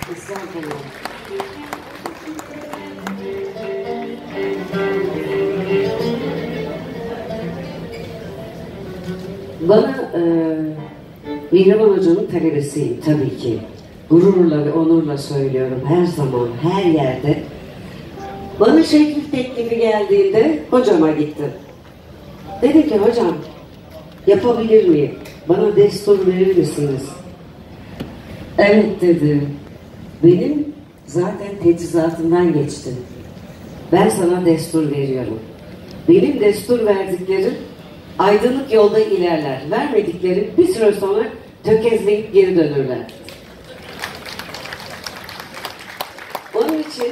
Estağfurullah. Bana Mihriban Hoca'nın talebesiyim tabii ki. Gururla ve onurla söylüyorum her zaman, her yerde. Bana şekil teklifi geldiğinde hocama gittim. Dedi ki hocam yapabilir miyim? Bana destur verir misiniz? Evet dedi. Benim zaten teçhizatımdan geçti. Ben sana destur veriyorum. Benim destur verdiklerim aydınlık yolda ilerler. Vermediklerim bir süre sonra tökezleyip geri dönürler. Onun için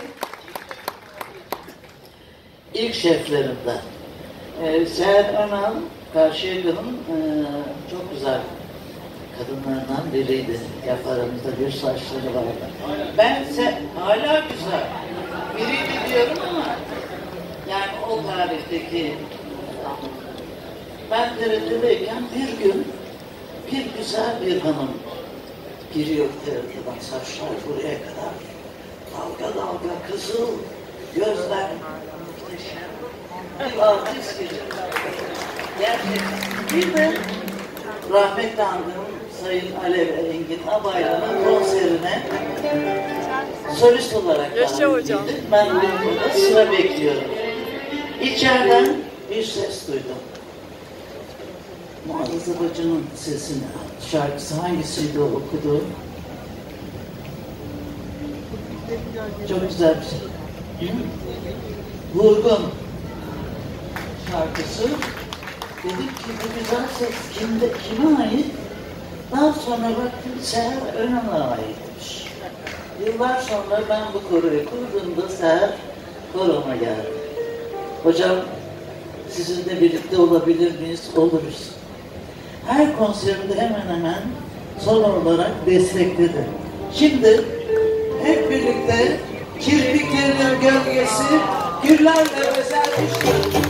ilk şeflerimden Seher Önal, Karşıyaka'nın çok güzel kadınlarından biriydi. Yap aramızda bir saçları vardı. Bense hala güzel biriydi diyorum ama yani o tarihteki ben TRT'deyken bir gün bir güzel bir hanım giriyor TRT'den, saçlar buraya kadar dalga dalga kızıl gözler bir artist gibi. Gerçekten. Bir de rahmetli andığım Sayın Alev Engin Abaylı'nın konserine solist olarak davet edildim. Ben burada sıra bekliyorum. İçeriden bir ses duydum. Muazzez Bacı'nın sesini, şarkısı hangisiydi o okudu? Çok güzel bir şey. Vurgun şarkısı. Dedim ki bu güzel ses kime ait? Daha sonra baktım Seher Önal'a aitmiş. Yıllar sonra ben bu koroyu kurduğumda Seher koroma geldi. Hocam sizinle birlikte olabilir miyiz? Oluruz. Her konserimde hemen hemen son olarak destekledi. Şimdi hep birlikte kirpiklerinin gölgesi güllerle bezenmiştir.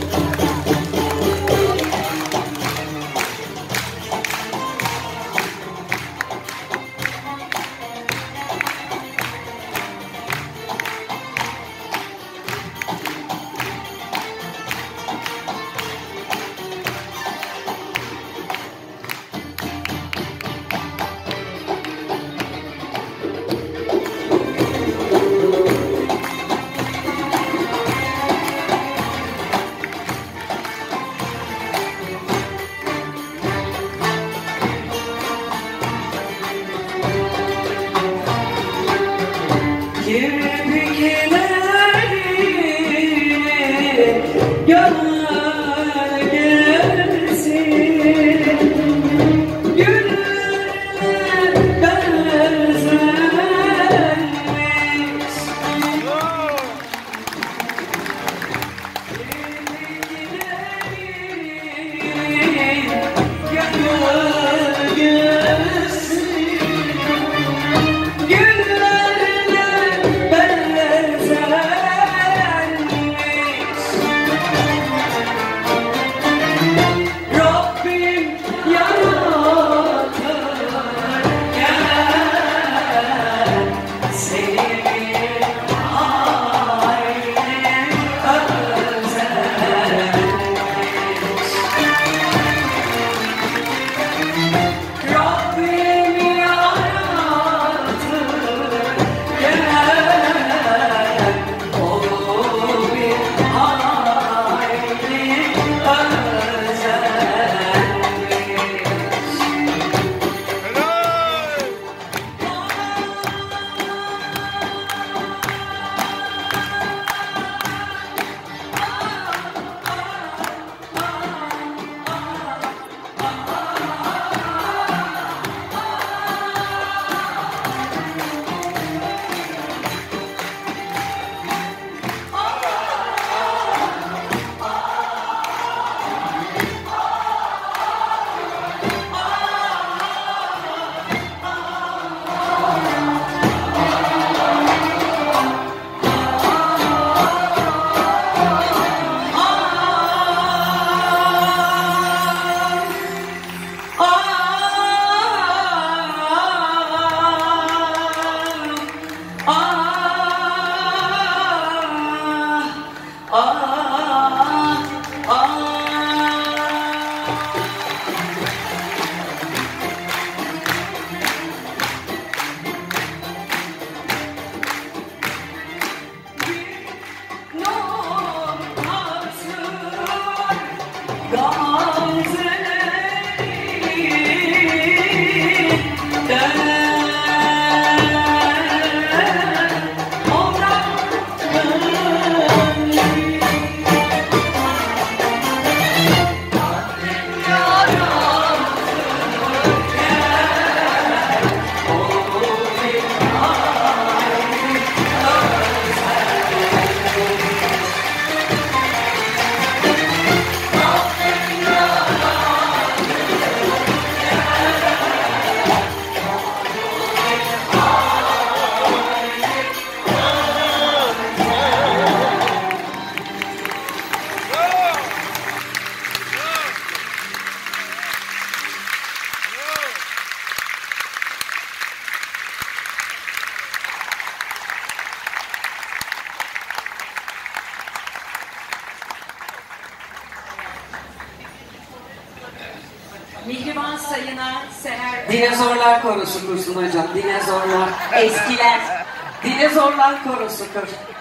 Mihriban Sayın'a Seher... Dinozorlar korosu kursun hocam. Dinozorlar. Eskiler. Dinozorlar korosu kur.